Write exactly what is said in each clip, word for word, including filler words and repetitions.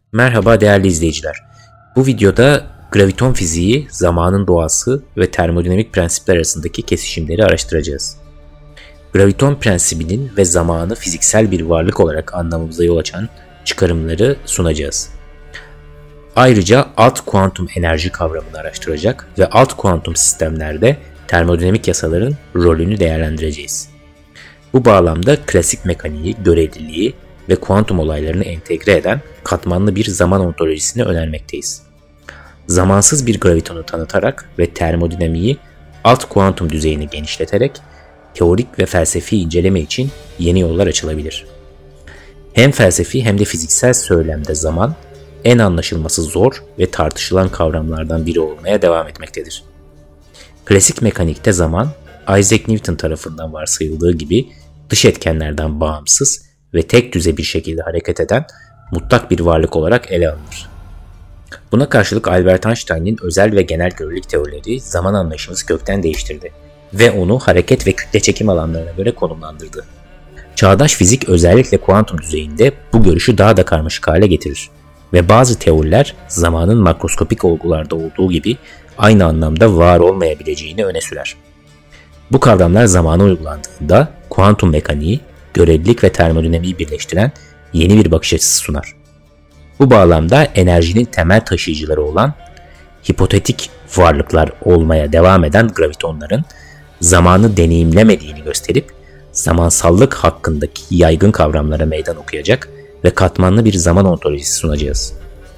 Merhaba değerli izleyiciler. Bu videoda graviton fiziği, zamanın doğası ve termodinamik prensipler arasındaki kesişimleri araştıracağız. Graviton prensibinin ve zamanı fiziksel bir varlık olarak anlamamıza yol açan çıkarımları sunacağız. Ayrıca alt kuantum enerji kavramını araştıracak ve alt kuantum sistemlerde termodinamik yasaların rolünü değerlendireceğiz. Bu bağlamda klasik mekaniği, göreliliği ve kuantum olaylarını entegre eden katmanlı bir zaman ontolojisini önermekteyiz. Zamansız bir gravitonu tanıtarak ve termodinamiği alt kuantum düzeyini genişleterek teorik ve felsefi inceleme için yeni yollar açılabilir. Hem felsefi hem de fiziksel söylemde zaman en anlaşılması zor ve tartışılan kavramlardan biri olmaya devam etmektedir. Klasik mekanikte zaman, Isaac Newton tarafından varsayıldığı gibi dış etkenlerden bağımsız ve tek düze bir şekilde hareket eden mutlak bir varlık olarak ele alınır. Buna karşılık Albert Einstein'ın özel ve genel görelilik teorileri zaman anlayışımızı kökten değiştirdi ve onu hareket ve kütle çekim alanlarına göre konumlandırdı. Çağdaş fizik özellikle kuantum düzeyinde bu görüşü daha da karmaşık hale getirir ve bazı teoriler zamanın makroskopik olgularda olduğu gibi aynı anlamda var olmayabileceğini öne sürer. Bu kavramlar zamana uygulandığında kuantum mekaniği, görelilik ve termodinamiği birleştiren yeni bir bakış açısı sunar. Bu bağlamda enerjinin temel taşıyıcıları olan hipotetik varlıklar olmaya devam eden gravitonların zamanı deneyimlemediğini gösterip zamansallık hakkındaki yaygın kavramlara meydan okuyacak ve katmanlı bir zaman ontolojisi sunacağız.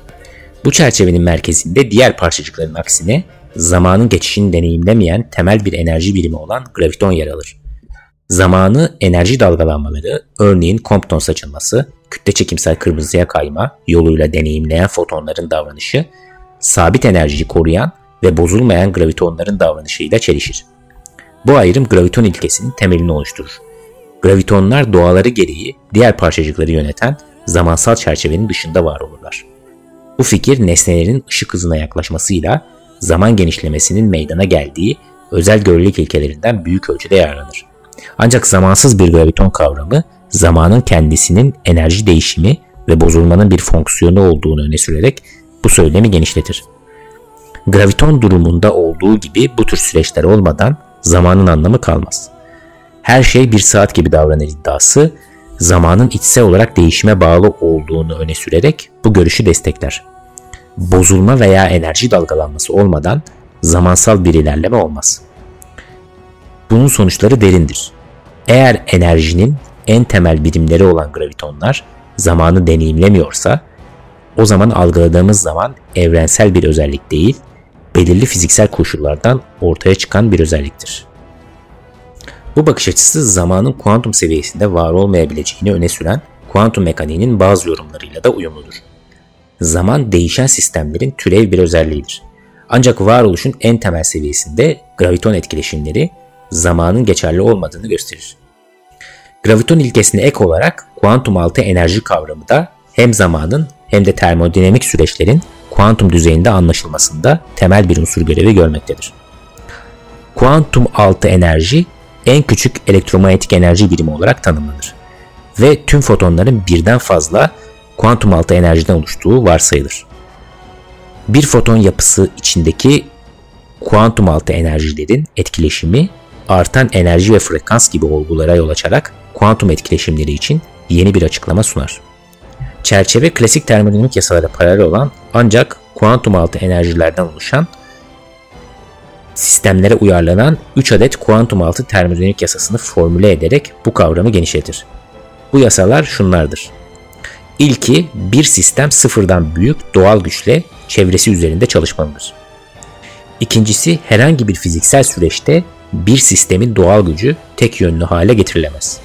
Bu çerçevenin merkezinde diğer parçacıkların aksine zamanın geçişini deneyimlemeyen temel bir enerji birimi olan graviton yer alır. Zamanı enerji dalgalanmaları, örneğin Compton saçılması, kütle çekimsel kırmızıya kayma yoluyla deneyimleyen fotonların davranışı, sabit enerjiyi koruyan ve bozulmayan gravitonların davranışıyla çelişir. Bu ayrım graviton ilkesinin temelini oluşturur. Gravitonlar doğaları gereği diğer parçacıkları yöneten zamansal çerçevenin dışında var olurlar. Bu fikir nesnelerin ışık hızına yaklaşmasıyla zaman genişlemesinin meydana geldiği özel görelilik ilkelerinden büyük ölçüde yararlanır. Ancak zamansız bir graviton kavramı zamanın kendisinin enerji değişimi ve bozulmanın bir fonksiyonu olduğunu öne sürerek bu söylemi genişletir. Graviton durumunda olduğu gibi bu tür süreçler olmadan zamanın anlamı kalmaz. Her şey bir saat gibi davranır iddiası zamanın içsel olarak değişime bağlı olduğunu öne sürerek bu görüşü destekler. Bozulma veya enerji dalgalanması olmadan zamansal bir ilerleme olmaz. Bunun sonuçları derindir. Eğer enerjinin en temel birimleri olan gravitonlar zamanı deneyimlemiyorsa, o zaman algıladığımız zaman evrensel bir özellik değil, belirli fiziksel koşullardan ortaya çıkan bir özelliktir. Bu bakış açısı zamanın kuantum seviyesinde var olmayabileceğini öne süren kuantum mekaniğinin bazı yorumlarıyla da uyumludur. Zaman değişen sistemlerin türev bir özelliğidir. Ancak varoluşun en temel seviyesinde graviton etkileşimleri zamanın geçerli olmadığını gösterir. Graviton ilkesine ek olarak kuantum altı enerji kavramı da hem zamanın hem de termodinamik süreçlerin kuantum düzeyinde anlaşılmasında temel bir unsur görevi görmektedir. Kuantum altı enerji en küçük elektromanyetik enerji birimi olarak tanımlanır ve tüm fotonların birden fazla kuantum altı enerjiden oluştuğu varsayılır. Bir foton yapısı içindeki kuantum altı enerjilerin etkileşimi artan enerji ve frekans gibi olgulara yol açarak kuantum etkileşimleri için yeni bir açıklama sunar. Çerçeve klasik termodinamik yasalara paralel olan ancak kuantum altı enerjilerden oluşan sistemlere uyarlanan üç adet kuantum altı termodinamik yasasını formüle ederek bu kavramı genişletir. Bu yasalar şunlardır. İlki, bir sistem sıfırdan büyük doğal güçle çevresi üzerinde çalışmalıdır. İkincisi, herhangi bir fiziksel süreçte bir sistemin doğal gücü tek yönlü hale getirilemez.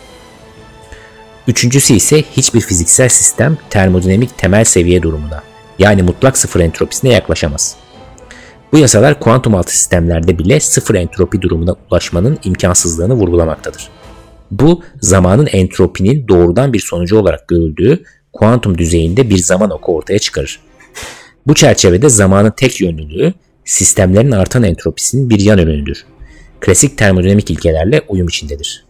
Üçüncüsü ise hiçbir fiziksel sistem termodinamik temel seviye durumuna, yani mutlak sıfır entropisine yaklaşamaz. Bu yasalar kuantum altı sistemlerde bile sıfır entropi durumuna ulaşmanın imkansızlığını vurgulamaktadır. Bu, zamanın entropinin doğrudan bir sonucu olarak görüldüğü kuantum düzeyinde bir zaman oku ortaya çıkarır. Bu çerçevede zamanın tek yönlülüğü, sistemlerin artan entropisinin bir yan ürünüdür. Klasik termodinamik ilkelerle uyum içindedir.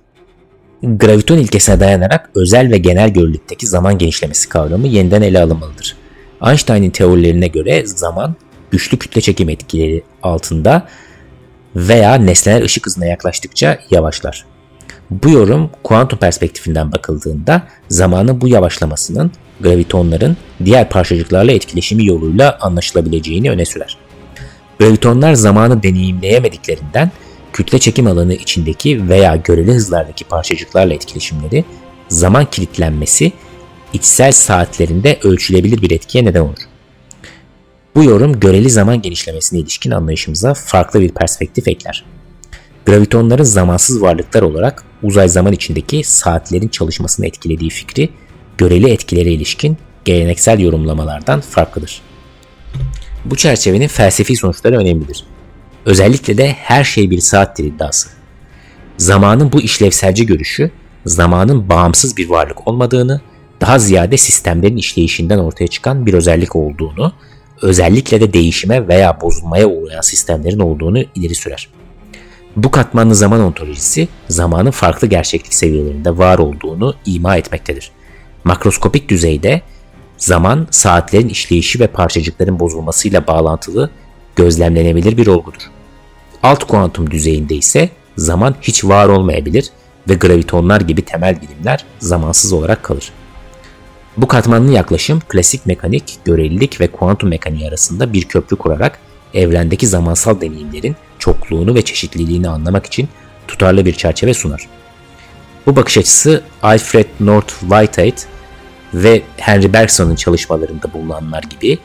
Graviton ilkesine dayanarak özel ve genel görelikteki zaman genişlemesi kavramı yeniden ele alınmalıdır. Einstein'ın teorilerine göre zaman güçlü kütle çekim etkileri altında veya nesneler ışık hızına yaklaştıkça yavaşlar. Bu yorum kuantum perspektifinden bakıldığında zamanın bu yavaşlamasının gravitonların diğer parçacıklarla etkileşimi yoluyla anlaşılabileceğini öne sürer. Gravitonlar zamanı deneyimleyemediklerinden kütle çekim alanı içindeki veya göreli hızlardaki parçacıklarla etkileşimleri zaman kilitlenmesi içsel saatlerinde ölçülebilir bir etkiye neden olur. Bu yorum göreli zaman genişlemesine ilişkin anlayışımıza farklı bir perspektif ekler. Gravitonların zamansız varlıklar olarak uzay zaman içindeki saatlerin çalışmasını etkilediği fikri göreli etkilere ilişkin geleneksel yorumlamalardan farklıdır. Bu çerçevenin felsefi sonuçları önemlidir. Özellikle de her şey bir saattir iddiası. Zamanın bu işlevselci görüşü, zamanın bağımsız bir varlık olmadığını, daha ziyade sistemlerin işleyişinden ortaya çıkan bir özellik olduğunu, özellikle de değişime veya bozulmaya uğrayan sistemlerin olduğunu ileri sürer. Bu katmanlı zaman ontolojisi, zamanın farklı gerçeklik seviyelerinde var olduğunu ima etmektedir. Makroskopik düzeyde zaman, saatlerin işleyişi ve parçacıkların bozulmasıyla bağlantılı, gözlemlenebilir bir olgudur. Alt kuantum düzeyinde ise zaman hiç var olmayabilir ve gravitonlar gibi temel bilimler zamansız olarak kalır. Bu katmanlı yaklaşım klasik mekanik, görelilik ve kuantum mekaniği arasında bir köprü kurarak evrendeki zamansal deneyimlerin çokluğunu ve çeşitliliğini anlamak için tutarlı bir çerçeve sunar. Bu bakış açısı Alfred North Whitehead ve Henry Bergson'un çalışmalarında bulunanlar gibi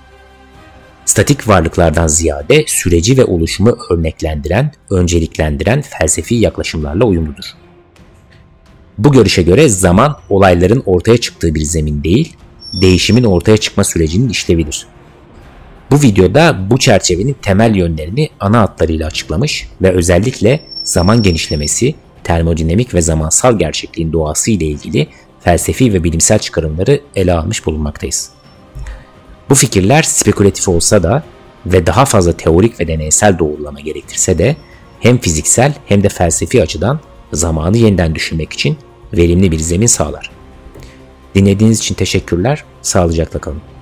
statik varlıklardan ziyade süreci ve oluşumu örneklendiren, önceliklendiren felsefi yaklaşımlarla uyumludur. Bu görüşe göre zaman olayların ortaya çıktığı bir zemin değil, değişimin ortaya çıkma sürecinin işlevidir. Bu videoda bu çerçevenin temel yönlerini ana hatlarıyla açıklamış ve özellikle zaman genişlemesi, termodinamik ve zamansal gerçekliğin doğası ile ilgili felsefi ve bilimsel çıkarımları ele almış bulunmaktayız. Bu fikirler spekülatif olsa da ve daha fazla teorik ve deneysel doğrulama gerektirse de hem fiziksel hem de felsefi açıdan zamanı yeniden düşünmek için verimli bir zemin sağlar. Dinlediğiniz için teşekkürler, sağlıcakla kalın.